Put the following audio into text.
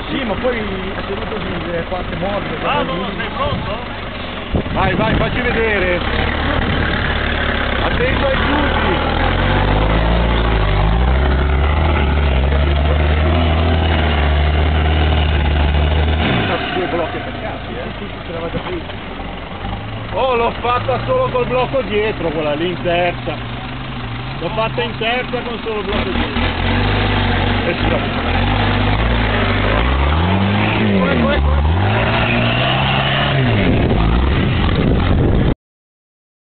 Sì, ma poi è tenuto di le parte morbide. Vado, sei pronto? Vai, vai, facci vedere. Attento ai chiusi. Due blocchi attaccati, Oh, l'ho fatta solo col blocco dietro, quella lì in terza. L'ho fatta in terza con solo il blocco dietro. Ecco, ecco, ecco.